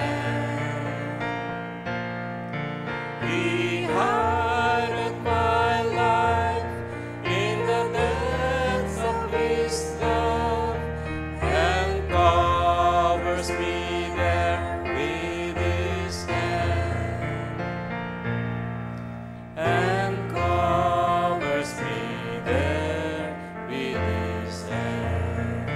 He hideth my life in the depths of His love, and covers me there with His hand, and covers me there with His hand.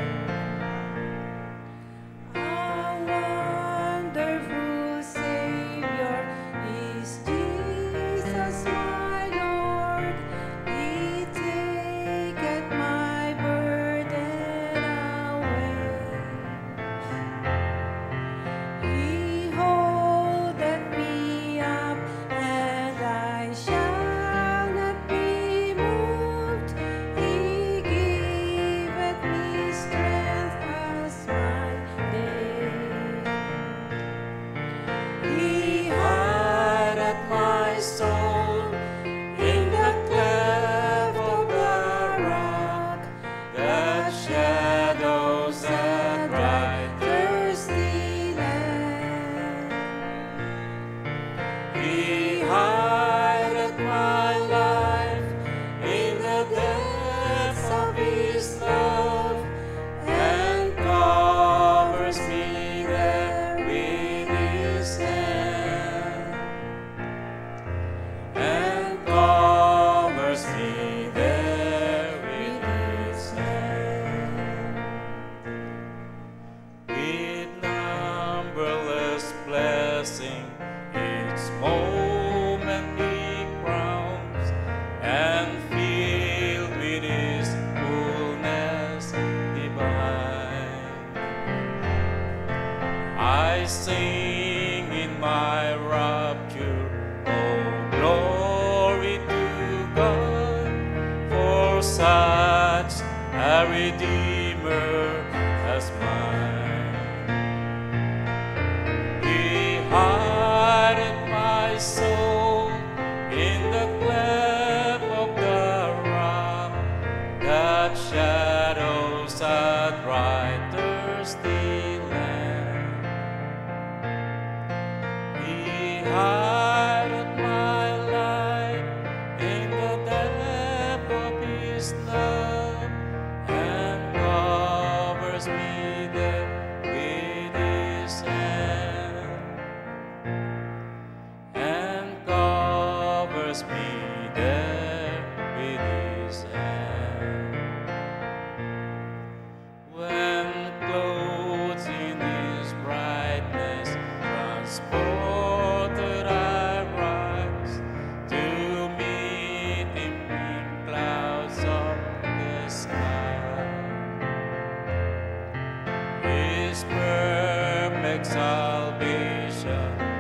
A wonderful Savior is Jesus, my Lord. He taketh my burden away. He holdeth me up, and I shall not be moved. He giveth me strength as my day. He hideth my soul in the cleft of the rock, that shadows that bright thirsty land. He hideth my life in the depths of His love, and covers me there with His hand, and covers me there with His hand. With numberless blessing, each moment He crowns, and filled with His fullness divine. I sing in my rapture, oh glory to God, for such a Redeemer as mine. He hideth my soul in the cleft of the rock, that shadows a bright thirsty land. He hideth my life in the depth of His love, and covers me there with His hand, and covers me there with His hand. When clothed in His brightness, transported I rise to meet Him in clouds of the sky. His perfect salvation